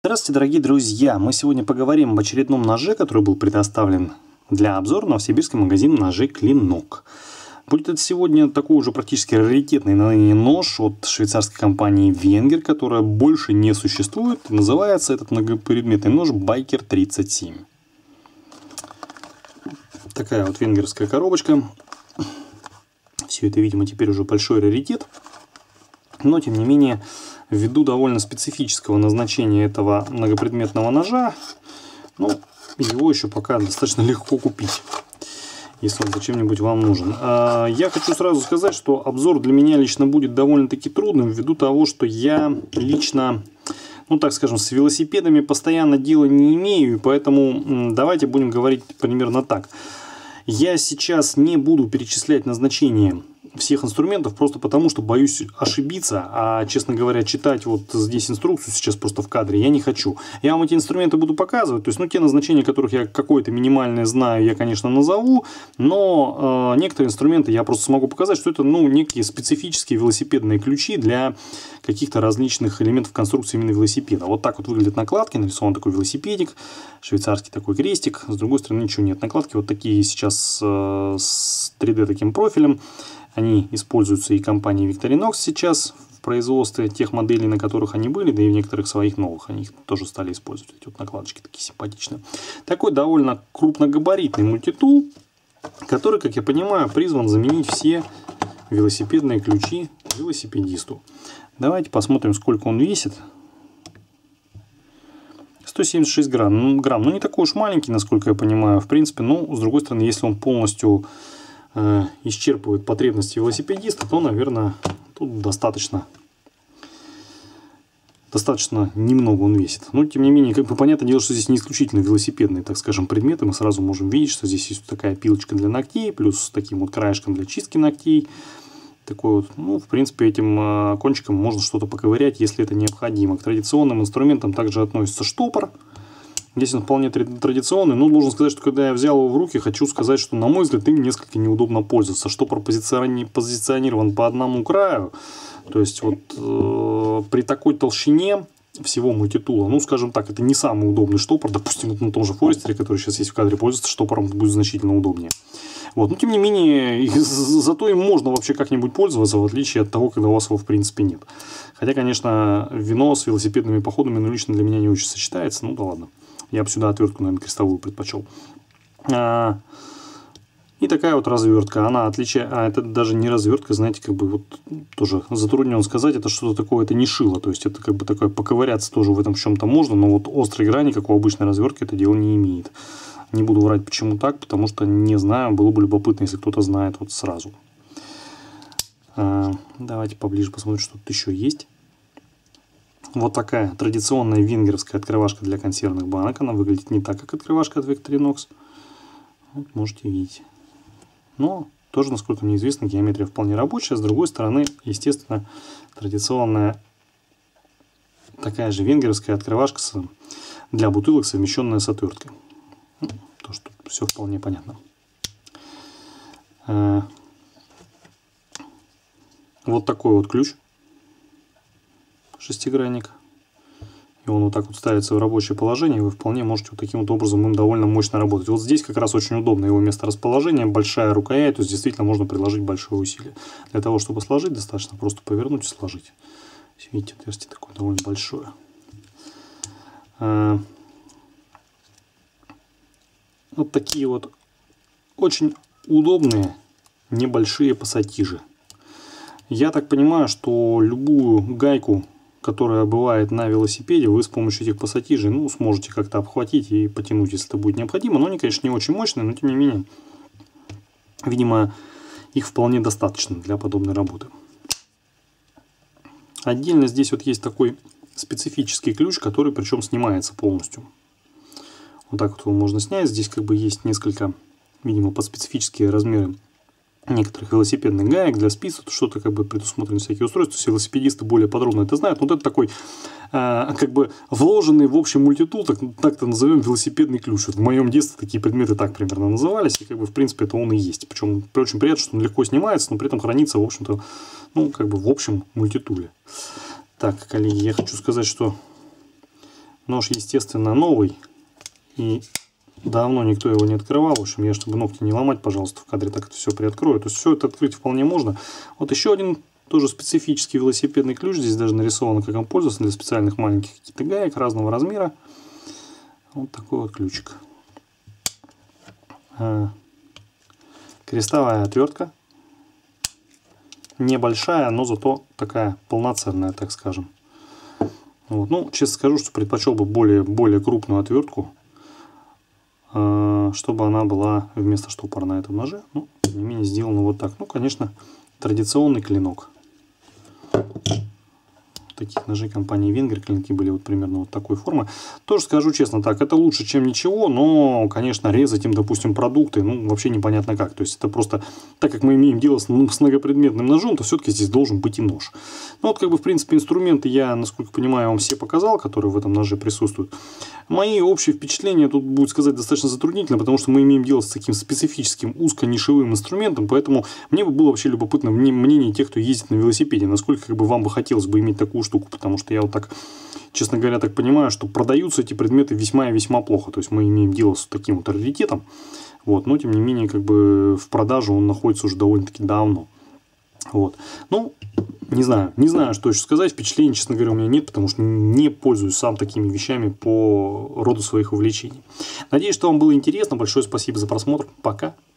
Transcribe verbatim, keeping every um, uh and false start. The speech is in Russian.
Здравствуйте, дорогие друзья! Мы сегодня поговорим об очередном ноже, который был предоставлен для обзора на новосибирский магазин ножей «Клинок». Будет это сегодня такой уже практически раритетный на ныне нож от швейцарской компании Wenger, которая больше не существует. Называется этот многопредметный нож Байкер тридцать семь. Такая вот венгерская коробочка. Все это, видимо, теперь уже большой раритет. Но, тем не менее, ввиду довольно специфического назначения этого многопредметного ножа, ну, его еще пока достаточно легко купить, если он зачем-нибудь вам нужен. Я хочу сразу сказать, что обзор для меня лично будет довольно-таки трудным, ввиду того, что я лично, ну так скажем, с велосипедами постоянно дела не имею, и поэтому давайте будем говорить примерно так. Я сейчас не буду перечислять назначение всех инструментов, просто потому, что боюсь ошибиться, а, честно говоря, читать вот здесь инструкцию сейчас просто в кадре я не хочу. Я вам эти инструменты буду показывать, то есть, ну, те назначения, которых я какое-то минимальное знаю, я, конечно, назову, но э, некоторые инструменты я просто смогу показать, что это, ну, некие специфические велосипедные ключи для каких-то различных элементов конструкции именно велосипеда. Вот так вот выглядят накладки, нарисован такой велосипедик, швейцарский такой крестик, с другой стороны ничего нет. Накладки вот такие сейчас э, с три дэ таким профилем. Они используются и компанией Victorinox сейчас в производстве тех моделей, на которых они были, да и в некоторых своих новых. Они их тоже стали использовать. Эти вот накладочки такие симпатичные. Такой довольно крупногабаритный мультитул, который, как я понимаю, призван заменить все велосипедные ключи велосипедисту. Давайте посмотрим, сколько он весит. сто семьдесят шесть грамм. грамм. Ну, не такой уж маленький, насколько я понимаю. В принципе, ну, с другой стороны, если он полностью исчерпывает потребности велосипедиста, то, наверное, тут достаточно достаточно немного он весит. Но, тем не менее, как бы понятное дело, что здесь не исключительно велосипедные, так скажем, предметы. Мы сразу можем видеть, что здесь есть такая пилочка для ногтей, плюс таким вот краешком для чистки ногтей. Такой вот, ну, в принципе, этим кончиком можно что-то поковырять, если это необходимо. К традиционным инструментам также относится штопор. Здесь он вполне традиционный, но должен сказать, что когда я взял его в руки, хочу сказать, что, на мой взгляд, им несколько неудобно пользоваться. Штопор позиционирован по одному краю, то есть вот э, при такой толщине всего мультитула, ну, скажем так, это не самый удобный штопор. Допустим, вот на том же Форестере, который сейчас есть в кадре, пользоваться штопором будет значительно удобнее. Вот. Но, тем не менее, зато им можно вообще как-нибудь пользоваться, в отличие от того, когда у вас его в принципе нет. Хотя, конечно, вино с велосипедными походами, ну, лично для меня не очень сочетается, ну да ладно. Я бы сюда отвертку, наверное, крестовую предпочел. А, и такая вот развертка. Она отличает... А, это даже не развертка, знаете, как бы вот тоже затруднен сказать. Это что-то такое, это не шило. То есть, это как бы такое, поковыряться тоже в этом в чем-то можно. Но вот острой грани, как у обычной развертки, это дело не имеет. Не буду врать, почему так, потому что не знаю. Было бы любопытно, если кто-то знает вот сразу. А, давайте поближе посмотрим, что тут еще есть. Вот такая традиционная венгерская открывашка для консервных банок. Она выглядит не так, как открывашка от Victorinox. Вот можете видеть. Но тоже, насколько мне известно, геометрия вполне рабочая. С другой стороны, естественно, традиционная такая же венгерская открывашка для бутылок, совмещенная с отверткой. То, что все вполне понятно. Вот такой вот ключ. Шестигранник. И он вот так вот ставится в рабочее положение, и вы вполне можете вот таким вот образом им довольно мощно работать. Вот здесь как раз очень удобно его месторасположение, большая рукоять, то есть действительно можно приложить большое усилие. Для того, чтобы сложить, достаточно просто повернуть и сложить. Видите, отверстие такое довольно большое. Вот такие вот очень удобные небольшие пассатижи. Я так понимаю, что любую гайку, которая бывает на велосипеде, вы с помощью этих пассатижей, ну, сможете как-то обхватить и потянуть, если это будет необходимо. Но они, конечно, не очень мощные, но тем не менее, видимо, их вполне достаточно для подобной работы. Отдельно здесь вот есть такой специфический ключ, который причем снимается полностью. Вот так вот его можно снять. Здесь как бы есть несколько, видимо, под специфические размеры некоторых велосипедных гаек для спиц, что-то как бы предусмотрены всякие устройства, все велосипедисты более подробно это знают. Вот это такой э, как бы вложенный в общий мультитул, так, так-то назовем, велосипедный ключ. Вот в моем детстве такие предметы так примерно назывались, и как бы в принципе это он и есть. Причем очень приятно, что он легко снимается, но при этом хранится, в общем-то, ну как бы в общем мультитуле. Так, коллеги, я хочу сказать, что Нож, естественно, новый. И давно никто его не открывал. В общем, я, чтобы ногти не ломать, пожалуйста, в кадре так это все приоткрою. То есть все это открыть вполне можно. Вот еще один тоже специфический велосипедный ключ. Здесь даже нарисовано, как он пользуется, для специальных маленьких каких-то гаек разного размера. Вот такой вот ключик. Крестовая отвертка. Небольшая, но зато такая полноценная, так скажем. Вот. Ну, честно скажу, что предпочел бы более, более крупную отвертку, чтобы она была вместо штопора на этом ноже. Ну, тем не менее, сделано вот так. Ну, конечно, традиционный клинок. Таких ножей компании Венгер клинки были вот примерно вот такой формы. Тоже скажу честно так, это лучше, чем ничего, но, конечно, резать им, допустим, продукты, ну, вообще непонятно как. То есть это просто, так как мы имеем дело с, с многопредметным ножом, то все-таки здесь должен быть и нож. Ну, вот, как бы, в принципе, инструменты я, насколько понимаю, вам все показал, которые в этом ноже присутствуют. Мои общие впечатления тут, будет сказать, достаточно затруднительно, потому что мы имеем дело с таким специфическим узко-нишевым инструментом, поэтому мне бы было вообще любопытно мнение тех, кто ездит на велосипеде, насколько, как бы, вам бы хотелось бы иметь такую штуку, потому что я вот так, честно говоря, так понимаю, что продаются эти предметы весьма и весьма плохо, то есть мы имеем дело с таким вот раритетом, вот, но тем не менее, как бы, в продаже он находится уже довольно-таки давно. Вот. Ну, не знаю, не знаю, что еще сказать. Впечатлений, честно говоря, у меня нет, потому что не пользуюсь сам такими вещами по роду своих увлечений. Надеюсь, что вам было интересно. Большое спасибо за просмотр. Пока.